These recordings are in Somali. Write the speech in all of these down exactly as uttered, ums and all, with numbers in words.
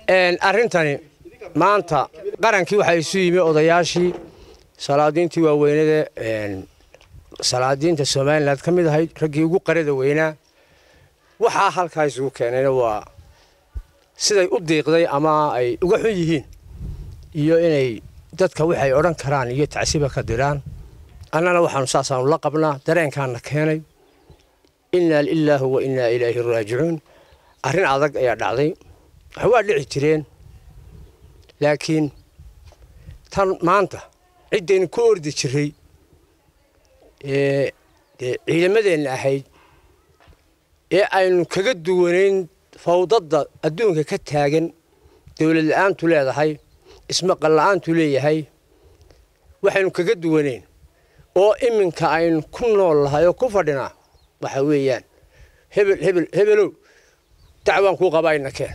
een arintani maanta qarankii waxa isu yimi odayaashii salaadiintii waaweynada een salaadiinta Soomaaliland kamid ahayd ragii ugu qarada weynaa waxa halka isugu keenayna waa siday u deeqday ama ay uga xun yihiin iyo inay dadka waxay oran karaan iyo tacsiba ka diraan annana waxaan saasaan la qabnaa dareenkaana keenay inna lillahi wa inna ilayhi raaji'uun arrin adag ayaa dhacday waxa dhici jireen laakiin tan maanta ciideen ku ordi jiray ee ciidamadeena ahayd ee aynu kaga duwaneyn fawdada adduunka ka taagan dawlad la'aantu leedahay isma qalaantu leeyahay waxaynu kaga duwaneyn oo iminka aynu ku noolahay oo ku fadhina waxa weeyaan hebel hebel hebelo dacwaan ku qabayna keen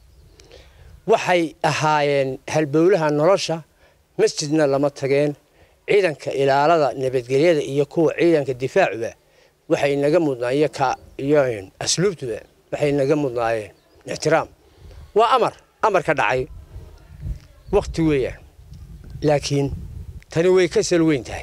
waxay ahaayeen halbowlaha nolosha masjidna lama tageen ciidanka ilaalada nabadgelyada iyo kuwa ciidanka difaacuba waxay naga mudnaayeen ka iyo asluubtuba waxay naga mudnaayeen ixtiraam waa amar amar ka dhacay waqti weeyaan laakiin tani way ka salweyn tahay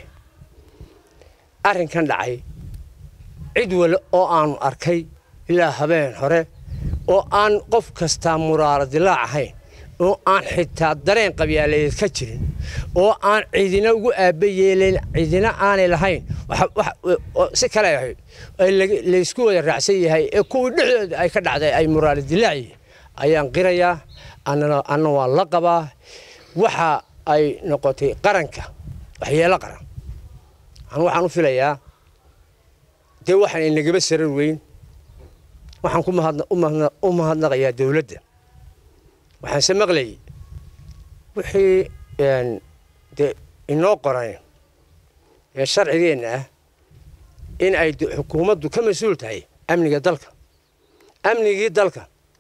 arrinkan dhacay cid wala oo aan arkay ilaa habeen hore oo aan qof kasta muraara dilaac ahayn oo aan xitaa dareen qabyaalad ka jirin oo aan ciidina ugu aabayeeleen ciidina aan lahayn wax si kale ah la isku wada raacsan yahay ee kuwa dhexdooda ay ka dhacday ay muraara dilaac ayaan qirayaa annana anna waa la qabaa waxa ay noqotay qaranka waxyeelo qaran aan waxaan u filayaa de waxaan inaga sarar weyn waxaan ku mahadna u mahadnaqayaa dawladda waxaan samaqlay wixii een de inoo qoray ee sharciyeena ah in ay xukuumaddu ka mas'uul tahay amniga dalka amniga dalka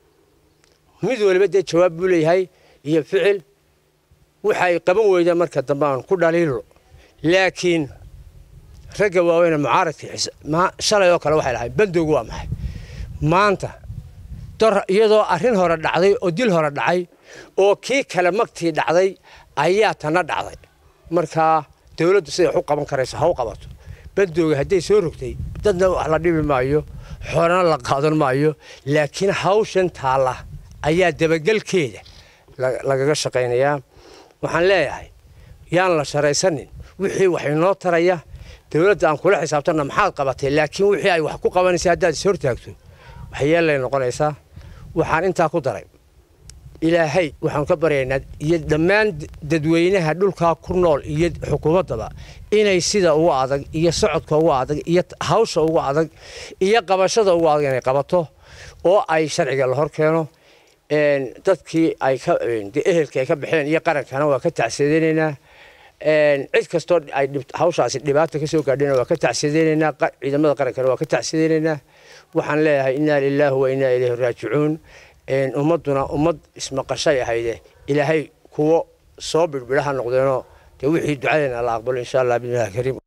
mid waliba de jawaab buu leeyahay iyo ficil waxay qaban weyda marka dambaan ku dhaliilo laakiin raga waaweyn mucaaradka ma shalay oo kale waxay lahayd bandoogu waa maxay maanta dar iyadoo arrin hore dhacday oo dil hore dhacay oo kii kale magtii dhacday ayaa tana dhacday marka dawladdu sida wax u qaban karayso ha u qabato bandooga haday soo rogtay dadna wax la dhibi maayo xoorana la qaadan maayo laakiin hawshan taala ayaa dabagalkeeda lagaga shaqeynayaa waxaan leeyahay yaan la sharaysanin wixii wax inoo taraya dawladda aan kula xisaabtana maxaad qabatay laakiin wixii ay wax ku qabanaysaa hadaad soo taagto waxyeelay noqonaysaa waxaan inta ku daray ilaahay waxaan ka baryaynaa iyo dhammaan dadweynaha dhulka ku nool iyo xukuumadaba inay sida ugu adag iyo socodka ugu adag iyo hawsha ugu adag iyo qabashada ugu adag inay qabato oo ay sharciga la hor keeno een dadkii ay ka ehelka ay ka baxeen iyo qarankana waa ka tacsiideynaa een cid kasto ay hawshaasi dhibaato ka soo gaadhina waa ka tacsiideynaa ciidamada qarankana waa ka tacsiideynaa waxaan leeyahay inna lillahi wa inna ilayhi raaji'uun een ummaduna ummad ismaqashay ahayde ilaahay kuwa soo birbiraha noqdeeno de wixii ducadeena la aqbalo insha Allah billahi kariim